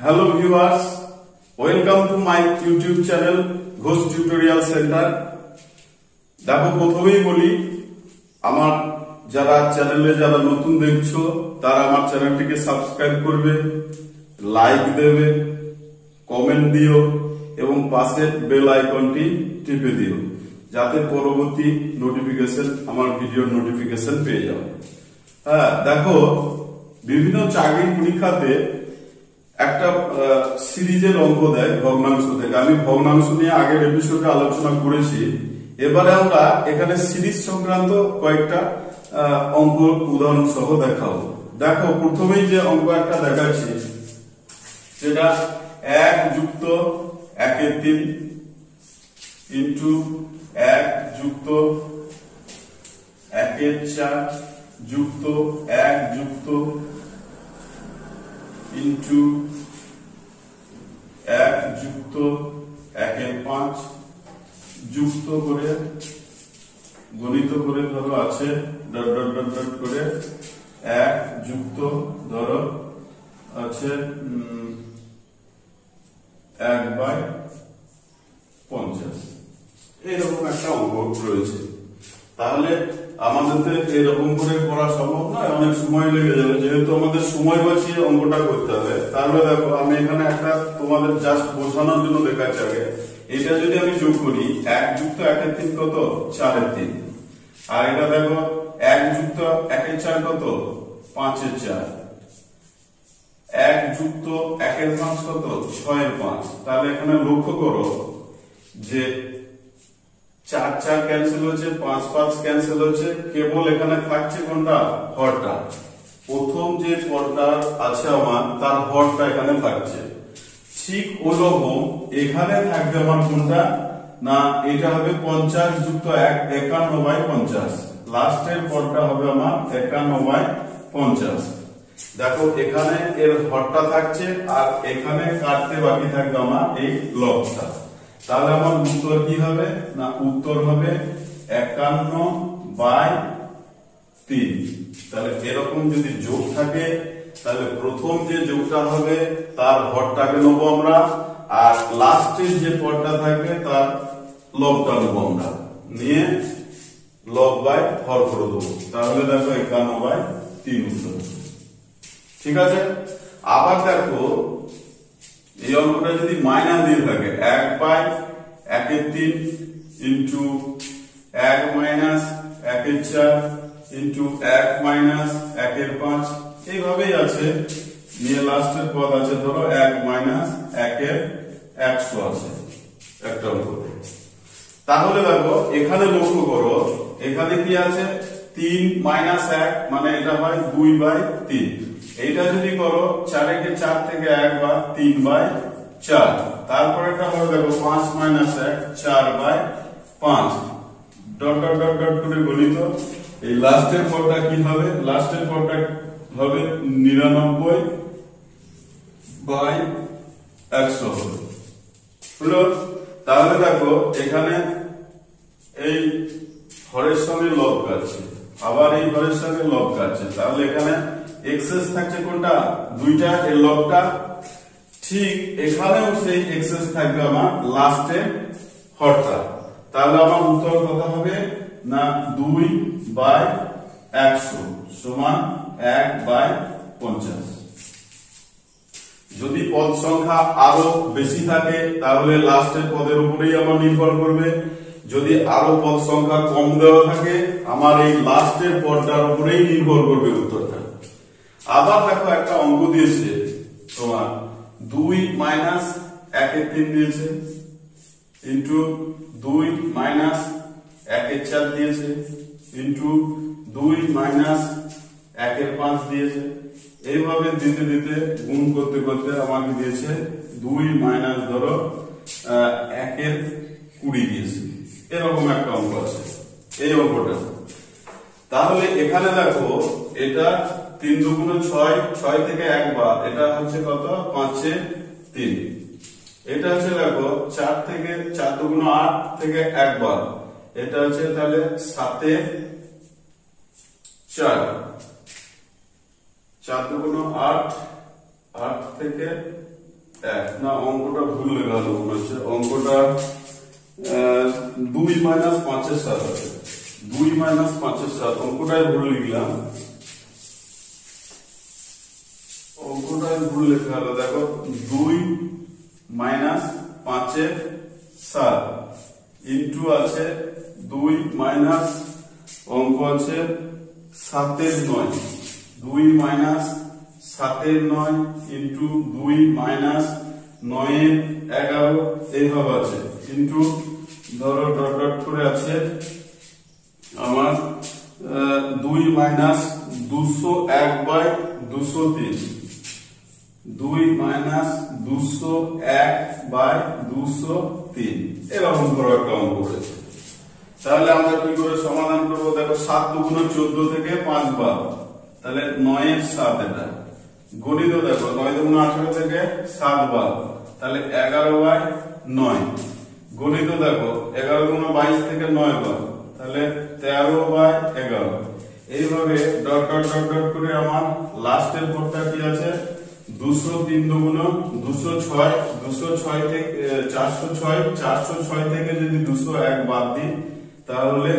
Hello viewers, welcome to my YouTube channel Ghosh Tutorial Center। দেখো প্রথমেই বলি আমার যারা চ্যানেলে যারা নতুন দেখছো তারা আমার চ্যানেলটিকে সাবস্ক্রাইব করবে, লাইক দেবে, কমেন্ট দিও এবং পাশে বেল আইকনটি টিপে দিও যাতে পরবর্তী নোটিফিকেশন আমার ভিডিওর নোটিফিকেশন পেয়ে যাও। হ্যাঁ, দেখো বিভিন্ন চাকরি পরীক্ষাতে একটা সিরিজের অঙ্ক দেয় ভগ্নাংশ থেকে। আমি ভগ্নাংশ নিয়ে আগের এপিসোডে আলোচনা করেছি। এবারে আমরা এখানে সিরিজ সংক্রান্ত কয়েকটা অঙ্ক উদাহরণ সহ দেখাবো। দেখো প্রথমেই যে অঙ্ক একটা দেখাচ্ছি সেটা 1 যুক্ত 1 3 ইন্টু 1 যুক্ত 1 4 যুক্ত 1 যুক্ত ইন্টু 1 যুক্ত 1 5 যুক্ত করে গণিত করে ধরো আছে ডট ডট ডট ডট করে 1 যুক্ত ধরো আছে 1/50 এইরকম একটা অঙ্ক রয়েছে। তাহলে আমাদের তো এরকম করে করা সম্ভব নয়, অনেক সময় লেগে যাবে। যেহেতু আমাদের সময় বাঁচিয়ে অঙ্কটা করতে হবে, তাহলে দেখো আমি এখানে একটা তোমাদের জাস্ট বোঝানোর জন্য দেখাচ্ছি আগে। এটা যদি আমি যোগ করি 1 যুক্ত 1 3 কত 4 3, আর এটা দেখো 1 যুক্ত 1 4 কত 5 4, 1 যুক্ত 1 5 কত 6 5। তাহলে এখানে লক্ষ্য করো যে 4 4 ক্যান্সেল হচ্ছে, 5 5 ক্যান্সেল হচ্ছে, কেবল এখানে থাকছে কোনটা হরটা। প্রথম যে পদটা আছে আমার তার হরটা এখানে থাকছে। ঠিক ওরকম এখানে থাকবে আমার কোনটা না, এটা হবে 50 যুক্ত 1 51/50। লাস্টের পদটা হবে আমার 51/50। দেখো এখানে এর হরটা থাকছে আর এখানে কাটতে বাকি থাকবে আমার এই লবটা। তাহলে আমার উত্তর কি হবে না, উত্তর হবে 51/3। তাহলে এরকম যদি যোগ থাকে তাহলে প্রথম যে যোগটা হবে তার হরটাকে নেব আমরা, আর লাস্টের যে পদটা থাকবে তার লবটা নেব আমরা, নিয়ে লব বাই হর করে দেবো। তাহলে দেখো 51/3 উত্তর। ঠিক আছে, আবার দেখো এই অঙ্কটা যদি মাইনাস দিয়ে থাকে 1/1 ইন্টু 1 মাইনাস 1 4 ইন্টু 1 মাইনাস 1 5, এইভাবেই আছে। নিয়ে লাস্টের পদ আছে ধরো 1 মাইনাস 1 100 আছে একটা অঙ্ক। তাহলে দেখো এখানে লক্ষ্য করো এখানে কি আছে 3 মাইনাস 1 মানে এটা হয় 2/3। এইটা যদি করো 4 কে 4 থেকে 1 বা 3/4। তারপরে এটা হবে দেখো 5 minus 1 4/5 dot dot dot dot করে গণিত। এই লাস্টের পদটা কি হবে, লাস্টের পদটা হবে 99/100 হলো। তাহলে দেখো এখানে এই হরের সঙ্গে লব কাটছে, আবার এই হরের সঙ্গে লব কাটছে। তাহলে এখানে এক্সেস থাকছে কোনটা দুইটা, এর লবটা। ঠিক এখানেও সেই এক্সেস থাকবে আমার লাস্টের হরটা। তাহলে আমার উত্তর কত হবে না 2/100 সমান 1/50। যদি পদ সংখ্যা আরো বেশি থাকে তাহলে লাস্টের পদের উপরেই আমার নির্ভর করবে। যদি আরো পদ সংখ্যা কম দেওয়া থাকে আমার এই লাস্টের পদটার উপরেই নির্ভর করবে উত্তরটা। আবার দেখো একটা অঙ্ক দিয়েছে তোমার 2 মাইনাস 1 3 দিয়েছে ইন্টু 2 মাইনাস 1 4 দিয়েছে ইন্টু 2 মাইনাস 1 5 দিয়েছে। এইভাবে দিতে দিতে গুণ করতে করতে আমাকে দিয়েছে 2 মাইনাস ধরো 1 20 দিয়েছে। এরকম একটা অঙ্ক আছে এই অঙ্কটা। তাহলে এখানে দেখো এটা 3 দুগুণে 6, 6 থেকে 1 বার, এটা হচ্ছে কত 5 3। এটা হচ্ছে দেখো 4 থেকে 4 দুগুণে 8 থেকে 1 বার, এটা হচ্ছে তাহলে 7 4 4 দুগুণে 8, 8 থেকে এক না, অঙ্কটা ভুল লেখা হলো মনে হচ্ছে। অঙ্কটা 2 - 5 এর 7 আছে। 2 - 5 এর 7 অঙ্কটাই ভুল লিখলাম। অঙ্কটাই ভুল লেখা হলো। দেখো 2 - 5 এর 7 ইন্টু আছে 2 মাইনাস অঙ্ক আছে 7 এর 9। 2 - 7 এর 9 ইন্টু 2 - 9 এর 11 এইভাবে আছে ইন্টু ধরো ডট ডট করে আছে আমার 2 - 201/203। 2 - 201/203 এরকম ধরো একটা অঙ্ক রয়েছে। তাহলে আমরা কি করে সমাধান করব? দেখো 7 × 14 থেকে 5 বার, তাহলে 9 এর 7 এটা গণিত। দেখো 9 × 18 থেকে 7 বার, তাহলে 11/9 গণিত। দেখো 11 × 22 থেকে 9 বার, তাহলে 13/11। এইভাবে ডট ডট ডট ডট করে আমার লাস্টের পদটা কি আছে 203 × 206। 206 থেকে 406 থেকে যদি 201 বাদ দিই তাহলে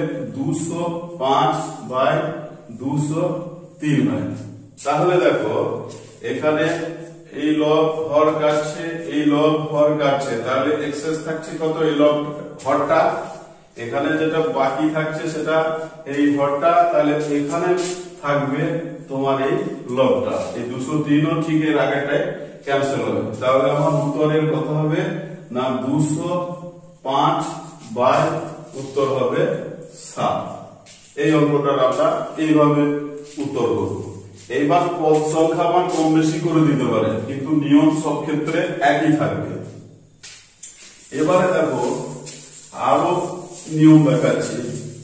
205/203 হয়। তাহলে দেখো এখানে এই লব হর কাটছে, এই লব হর কাটছে, তাহলে এক্সেস থাকছে কত? এই লব হরটা। এখানে যেটা বাকি থাকছে সেটা এই হরটা, তাহলে এখানে থাকবে তোমার এই লবটা। এই 203 ও ঠিক এর আগেটাই ক্যান্সেল হবে। তাহলে আমার উত্তরের কত হবে না 205 বাই উত্তর হবে 7। এই অঙ্কটার আমরা এইভাবে উত্তর করব। এইবার পদ সংখ্যা মান কম বেশি করে দিতে পারে, কিন্তু নিয়ম সব ক্ষেত্রে একই থাকবে। এবারে দেখো আরো নিয়ম দেখাচ্ছি।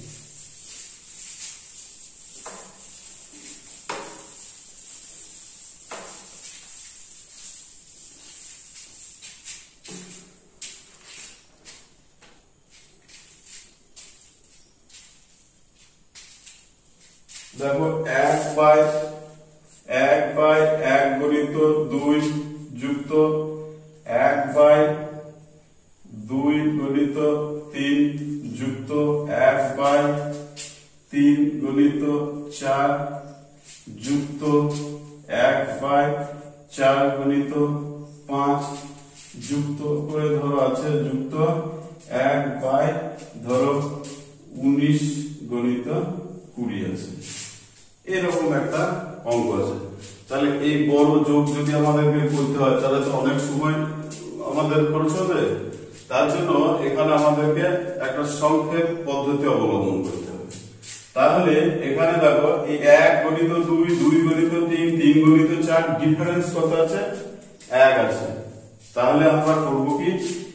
দেখো 1/1 গণিত 2 যুক্ত 1/2 গণিত 3 যুক্ত 1/3 গণিত 4 যুক্ত 1/4 গণিত 5 যুক্ত করে ধরো আছে যুক্ত 1/19 গণিত 20 আছে। এরকম একটা অঙ্ক আছে। তাহলে এই বড় যোগ যদি আমাদেরকে করতে হয় তাহলে তো অনেক সময় আমাদের খরচ হবে। তার জন্য এখানে আমাদেরকে একটা সংক্ষেপ পদ্ধতি অবলম্বন করতে হবে। তাহলে এখানে দেখো এই 1 গণিত 2, 2 গণিত 3, 3 গণিত 4 ডিফারেন্স কত আছে? 1 আছে। তাহলে আমরা করব কি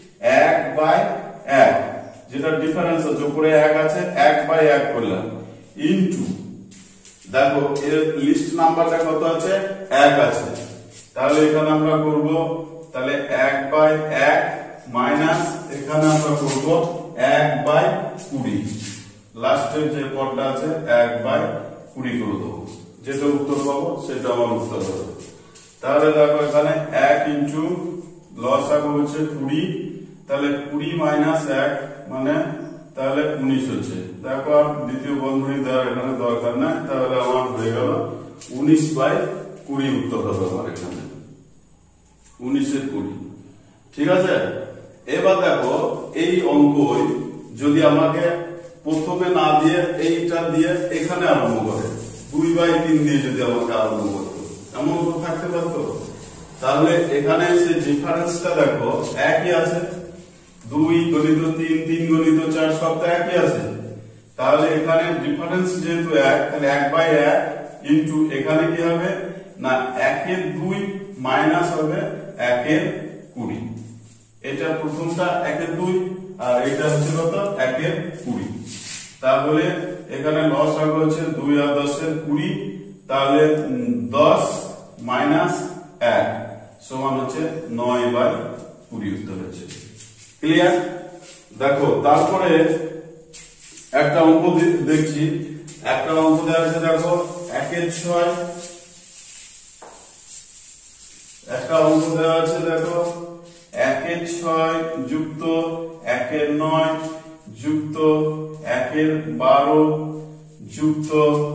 1/1 যেটা ডিফারেন্স আছে উপরে 1 আছে 1/1 করলাম ইনটু দেখো এর লিস্ট নাম্বারটা কত আছে 1 আছে। তাহলে এখানে আমরা করব তাহলে 1/1 মাইনাস এখানে আমরা করব 1/20। লাস্টের যে পদটা আছে 1/20 করে দেবো, যেটা উত্তর পাবো সেটা আমার উত্তর হবে। তাহলে দেখো এখানে 1 ইনটু লসাগু হচ্ছে 20, তাহলে 20 মাইনাস 1 মানে তাহলে 19 হচ্ছে। দেখো আর দ্বিতীয় বন্ধনী দেওয়ার এখানে দরকার নাই, তাহলে আমার হয়ে গেল 19/20 উত্তর হবে আমার এখানে 19/20। ঠিক আছে। এবার দেখো এই অঙ্কই যদি আমাকে প্রথমে না দিয়ে এইটা দিয়ে এখানে আরম্ভ করে 2/3 দিয়ে যদি আমাকে আরম্ভ করতো এমন তো থাকতে পারতো। তাহলে এখানে সে ডিফারেন্সটা দেখো একই আছে, 2 গণিত 3, 3 গণিত 4 সব তো একই আছে। তাহলে এখানে ডিফারেন্স যেহেতু 1, তাহলে 1/1 ইনটু এখানে কি হবে না 1/2 মাইনাস হবে 1/20। এটা প্রথমটা 1/2 আর এটা হচ্ছে কত 1/20। তাহলে এখানে লসাগু হচ্ছে 2 আর 10 এর 20, তাহলে 10 মাইনাস 1 সমান হচ্ছে 9/20 উত্তর হচ্ছে। ক্লিয়ার? দেখো তারপরে একটা অঙ্ক দেখছি, একটা অঙ্ক দেওয়া আছে দেখো 1/6 একটা একটা অঙ্ক দেওয়া আছে, দেখো 1/6 যুক্ত 1/9 যুক্ত 1/12 যুক্ত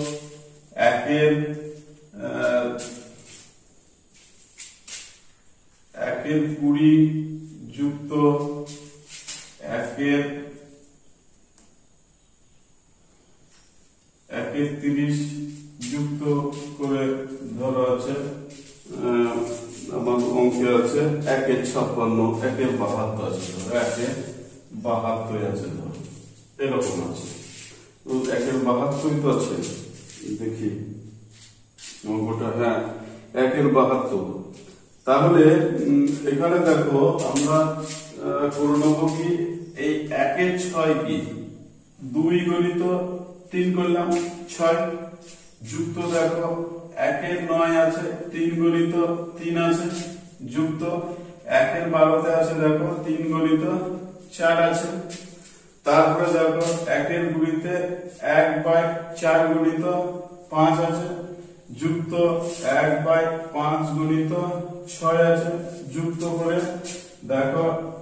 1/20 যুক্ত 1/30 যুক্ত করে ধরো আছে আমার অঙ্কে আছে 1/56 1/72 আছে, 1/72 আছে ধরো, এরকম আছে। তো 1/72 তো আছে, দেখি অঙ্কটা, হ্যাঁ 1/72। তাহলে এখানে দেখো আমরা করে নেবো কি, এই 1/6 কি 2 গণিত 3 করলাম 6 যুক্ত দেখো 1/9 আছে 3 গণিত 3 আছে যুক্ত 1/12 আছে দেখো 3 গণিত 4 আছে, তারপরে দেখো 1/20 1/4 গণিত 5 আছে যুক্ত 1/5 গণিত 6 আছে যুক্ত করে দেখো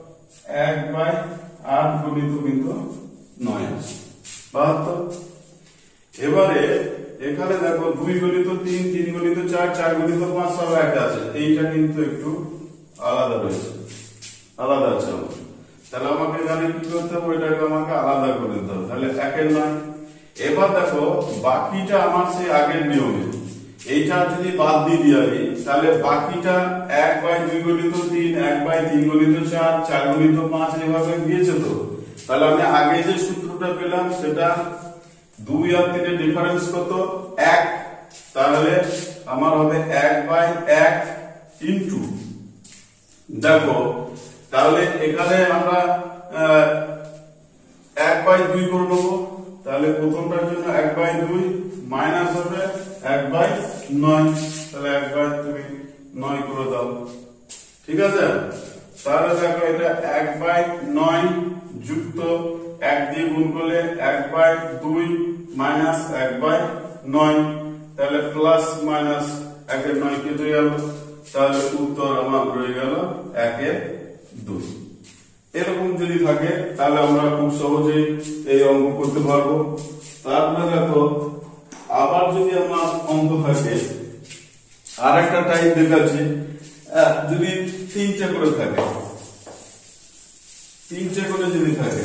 1/8 গণিত কিন্তু 9 আছে 72। এবারে এখানে দেখো 2 গণিত 3 3 গণিত 4 4 গণিত 5 সব এক আছে, এইটা কিন্তু একটু আলাদা রয়েছে, আলাদা আছে। তাহলে আমাকে এখানে কি করতে হবে, এটাকে আমাকে আলাদা করে দিতে হবে, তাহলে 1/9। এবার দেখো বাকিটা আমার সেই আগের নিয়মে, এইটা যদি বাদ দিয়ে দিই তাহলে বাকিটা 1/2 গণিত 3 1/3 গণিত 4 4 গণিত 5 এইভাবে দিয়েছে। তো তাহলে আমি আগে যে সূত্রটা পেলাম সেটা 2 আর 3 এর ডিফারেন্স কত 1, তাহলে আমার হবে 1/1 ইনটু, দেখো তাহলে এখানে আমরা 1/2 করে নেবো, তাহলে প্রথমটার জন্য 1/2 মাইনাস হবে 1/9, তাহলে 1/9 করে দাও, ঠিক আছে। তাহলে দেখো এটা 1/9 যুক্ত 1 দিয়ে গুণ করলে 1/2 মাইনাস 1/9, তাহলে প্লাস মাইনাস 1/9 কেটে গেল, তাহলে উত্তর আমার রয়ে গেল 1/2। এরকম যদি থাকে তাহলে আমরা খুব সহজেই এই অঙ্ক করতে পারবো। তারপরে দেখো আবার যদি আমার অঙ্ক থাকে, আর একটা টাইপ দেখাচ্ছি, যদি 3টে করে থাকে, 3টে করে যদি থাকে,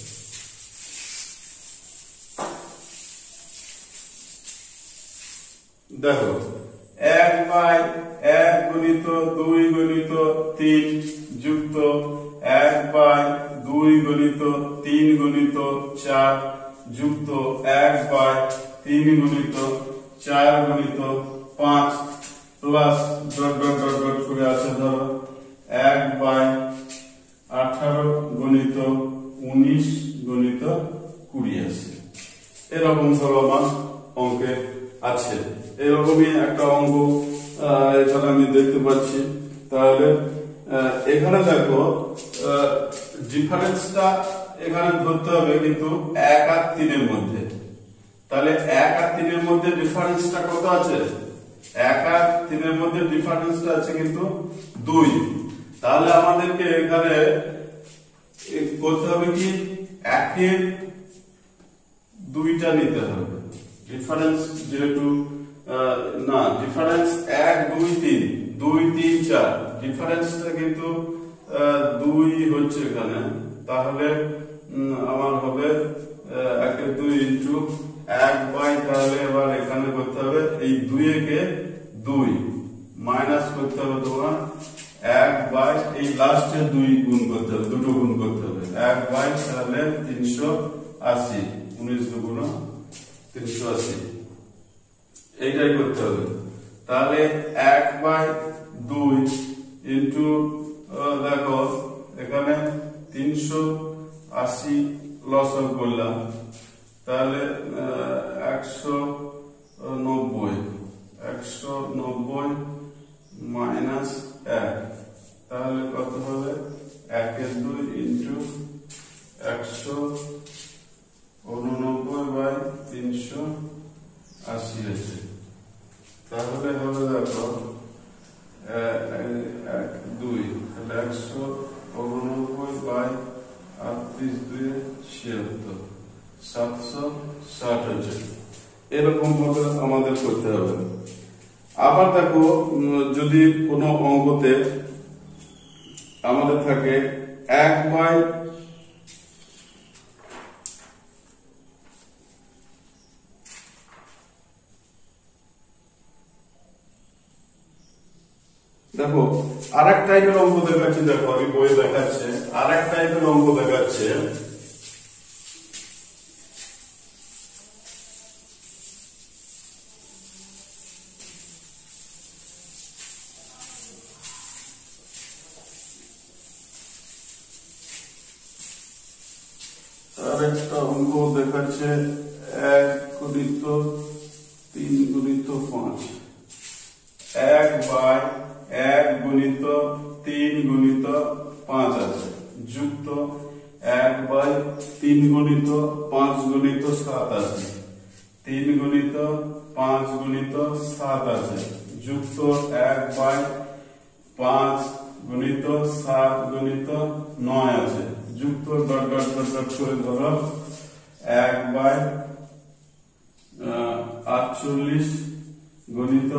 দেখো 1/1 গণিত 2 গণিত 3 যুক্ত 1/2 গণিত 3 গণিত 4 যুক্ত 1/3 গণিত 4 গণিত 5 plus dot dot dot dot করে আছে ধরো 1/18 গণিত 19 গণিত 20 আছে। এরকম ধরো আমার অঙ্কে আছে, এরকমই একটা অঙ্ক এখানে আমি দেখতে পাচ্ছি। তাহলে এখানে দেখো ডিফারেন্সটা এখানে ধরতে হবে কিন্তু 1 আর 3 এর মধ্যে, তাহলে 1 আর 3 এর মধ্যে ডিফারেন্সটা কত আছে, 1 আর 3 এর মধ্যে ডিফারেন্সটা আছে কিন্তু 2, তাহলে আমাদেরকে এখানে করতে হবে কি 1/2টা নিতে হবে ডিফারেন্স, যেহেতু না ডিফারেন্স 1 2 3 2 3 4 ডিফারেন্সটা কিন্তু 2 হচ্ছে এখানে, তাহলে আমার হবে 1/2 ইনটু 1/, তাহলে এবার এখানে করতে হবে এই 2 কে 2 মাইনাস করতে হবে তোমার 1/, এই লাস্টে 2 গুণ করতে হবে, দুটো গুণ করতে হবে 1/, তাহলে 380 19 দুগুণ 380, এইটাই করতে হবে। তাহলে 1/2 ইনটু দেখো এখানে 380 লসক করলাম, তাহলে 190 মাইনাস 1, তাহলে কত হবে 1/2 ইনটু 189/380 আছে, তাহলে হবে দেখো 2 তাহলে 189 বাই 38 2 76 760 হচ্ছে। এরকম ভাবে আমাদের করতে হবে। আবার দেখো যদি কোনো অঙ্কতে আমাদের থাকে 1 বাই দেখো আরেক টাইপের অঙ্ক দেখাচ্ছে, দেখো আমি বই দেখাচ্ছে আরেক টাইপের অঙ্ক দেখাচ্ছে। আরেকটা অঙ্ক দেখাচ্ছে 1 গুণিত 3 গুণিত 5 1 বাই 1 গুণিত 3 গুণিত 5 আছে যুক্ত 1 বাই 3 গুণিত 5 গুণিত 7 আছে 3 গুণিত 5 গুণিত 7 আছে যুক্ত 1 বাই 5 গুণিত 7 গুণিত 9 আছে যুক্ত ডট ডট ডট ডট করে ধরো 1 বাই 48 গুণিত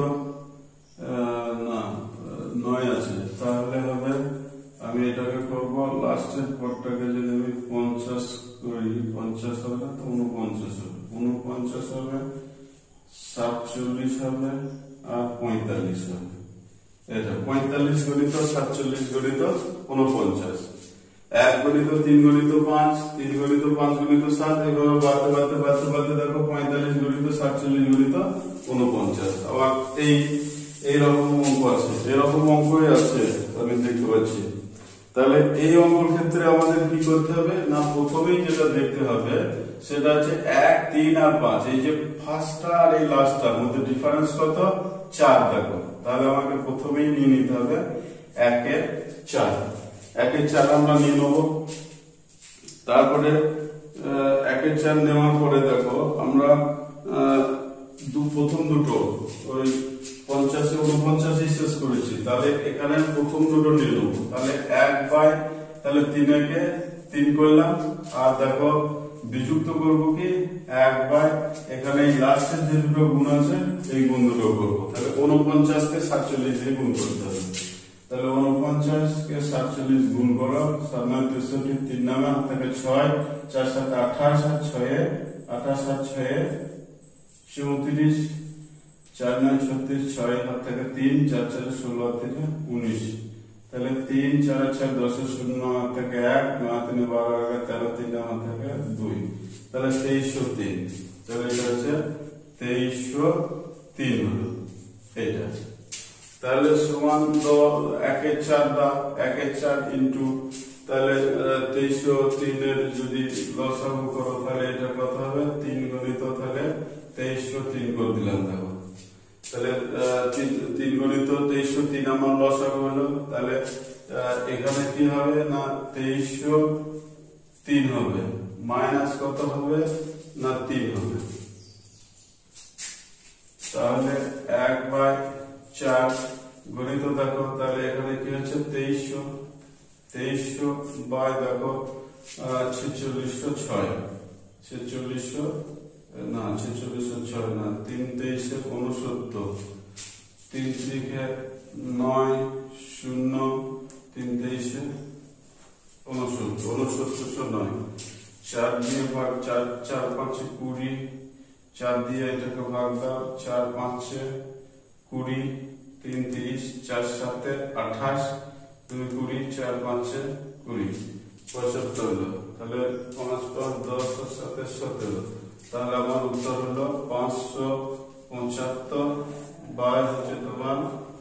9 আছে। তাহলে হবে আমি এটাকে করব লাস্টের পদটাকে যদি আমি 50 করি 50 হবে তো 49 হবে 49 হবে 47 হবে আর 45 হবে। এটা 45 গুণিত 47 গুণিত 49 1 গুণিত 3 গুণিত 5 3 গুণিত 5 গুণিত 7 এভাবে বাড়তে বাড়তে বাড়তে বাড়তে দেখো 45 গুণিত 47 গুণিত 49। আবার এইরকম অঙ্ক আছে, এরকম অঙ্কই আছে আমি দেখতে পাচ্ছি। তাহলে এই অঙ্কের ক্ষেত্রে আমাদের কি করতে হবে না প্রথমেই যেটা দেখতে হবে সেটা হচ্ছে 1 3 আর 5 এই যে ফার্স্টটা আর এই লাস্টটার মধ্যে ডিফারেন্স কত 4 দেখো। তাহলে আমাকে প্রথমেই নিয়ে নিতে হবে 1 এর 4 1 এর 4 আমরা নিয়ে নেব। তারপরে 1 এর 4 নেওয়ার পরে দেখো আমরা প্রথম দুটো ওই 50 49 শেষ করেছি, তাহলে এখানে প্রথম দুটো নিয়ে নেবো। তাহলে 1 বাই তাহলে 3 একে 3 করলাম আর দেখো বিযুক্ত করবো কি 1 বাই এখানে এই লাস্টের যে দুটো গুণ আছে এই গুণ দুটো করবো। তাহলে 49 কে 47 দিয়ে গুণ করতে হবে। তাহলে 49 কে 47 গুণ করো 7 9 63 3 নামে হাত থেকে 6 4 7 28 আর 6 28 আর 6 34 4 9 36 6 হাত থেকে 3 4 4 16 হাত থেকে 19। তাহলে 3 4 4 10 0 হাত থেকে 1 9 3 12 13 3 হাত থেকে 2 তাহলে 2303। তাহলে এটা হচ্ছে 2303 হলো এটা। তাহলে সমান 1 এর 4 দাও 1 এর 4 ইনটু তাহলে 2303 এর যদি লসাগু করো তাহলে এটা কত হবে 3 গুণিত তাহলে 2303 করে দিলাম দেখো। তাহলে 3 গুণিত 2303 আমার লসাগু হলো। তাহলে এখানে কি হবে না 2303 হবে মাইনাস কত হবে না 3 হবে। তাহলে 1 বাই 4 গণিত দেখো তাহলে এখানে কি হচ্ছে 2300 বাই দেখো 4606 না 4606 না 3 23 69 3 3 9 0 3 23 69 4 দিয়ে ভাগ 4 4 5 20 4 দিয়ে এটাকে ভাগ দাও 4 5 20 3 30 4 7 28 2 20 4 5 20 75 হলো। তাহলে 5 5 10 7 17 তাহলে আমার উত্তর হলো 575 বাই হচ্ছে তোমার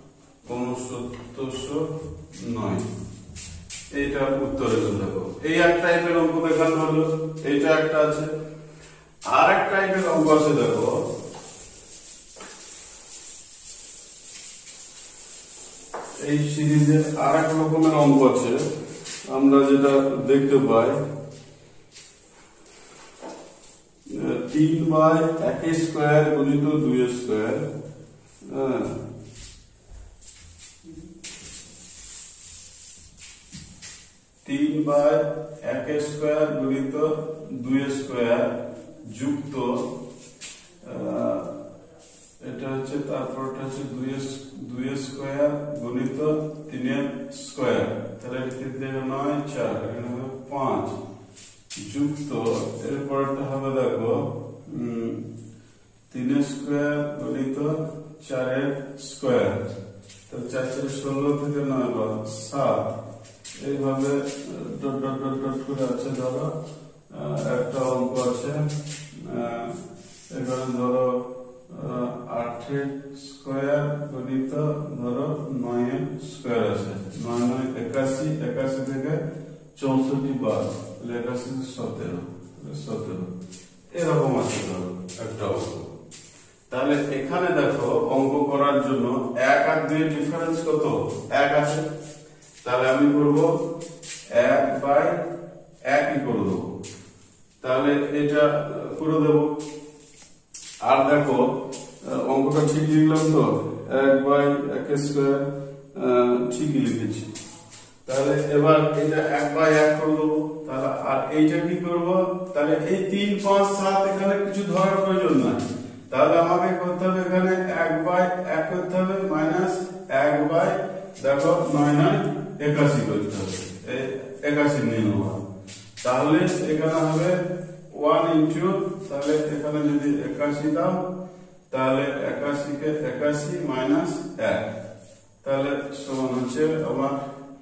6909। এইটা উত্তর হলো। দেখো এই এক টাইপের অঙ্ক দেখানো হলো, এইটা একটা আছে। আর এক টাইপের অঙ্ক আছে দেখো এই সিরিজে আর এক রকমের অঙ্ক আছে আমরা যেটা দেখতে পাই 3 বাই 1 স্কয়ার গুণিত 2 স্কয়ার 3/1² গুণিত 2² যুক্ত এটা হচ্ছে তারপরটা হচ্ছে 2² গুণিত 3² তাহলে 3 থেকে 9 4 এখানে হবে 5 যুক্ত এরপরটা হবে দেখো 3² গুণিত 4² তাহলে 4 4 16 থেকে 9 বাদ 7 এইভাবে ডট ডট ডট ডট করে আছে। ধরো একটা অঙ্ক আছে এখানে ধরো 8² গুণিত ধরো 9² আছে 9 9 81 81 থেকে 64 বাদ তাহলে 81 17 এরকম আছে ধরো একটা অঙ্ক। তাহলে এখানে দেখো অঙ্ক করার জন্য 1 আর 2 ডিফারেন্স কত? 1 আছে, তাহলে আমি করব 1/1 করে দেবো, তাহলে এটা করে দেব। আর দেখো অঙ্কটা ঠিক লিখলাম তো 1/1² ঠিকই লিখেছি। তাহলে এবার এটা 1/1 করে দেবো। তাহলে আর এইটা কি করব? তাহলে এই 3 5 7 এখানে কিছু ধরার প্রয়োজন নাই, তাহলে আমাকে করতে হবে এখানে 1/1 করতে হবে মাইনাস 1/ দেখো 9 9 81 করতে হবে, 81 নিয়ে নেব। তাহলে এখানে হবে 1 ইনটু, তাহলে এখানে যদি 81 দাও তাহলে 81 কে 81 মাইনাস 1 তাহলে সমান হচ্ছে আমার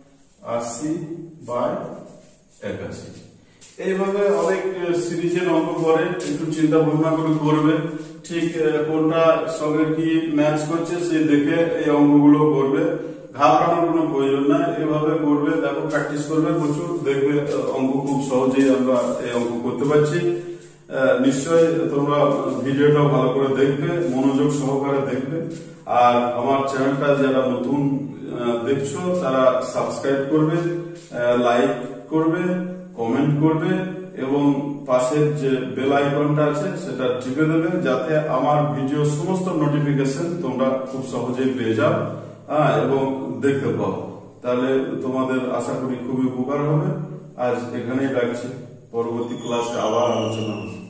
80/81। এইভাবে অনেক সিরিজের অঙ্ক করে, একটু চিন্তা ভাবনা করে করবে, ঠিক কোনটা সঙ্গে কি ম্যাচ করছে সে দেখে এই অঙ্কগুলো করবে। ঘাবড়ানোর কোনো প্রয়োজন নাই, এভাবে করবে, দেখো প্র্যাকটিস করবে প্রচুর, দেখবে অঙ্ক খুব সহজেই আমরা এই অঙ্ক করতে পারছি। নিশ্চয়ই তোমরা ভিডিওটা ভালো করে দেখবে, মনোযোগ সহকারে দেখবে। আর আমার চ্যানেলটা যারা নতুন দেখছো তারা সাবস্ক্রাইব করবে, লাইক করবে, কমেন্ট করবে এবং পাশের যে বেল আইকনটা আছে সেটা টিপে দেবে, যাতে আমার ভিডিও সমস্ত নোটিফিকেশন তোমরা খুব সহজেই পেয়ে যাও এবং দেখতে পাও। তাহলে তোমাদের আশা করি খুবই উপকার হবে। আজ এখানেই রাখছি, পরবর্তী ক্লাসে আবার আলোচনা হবে।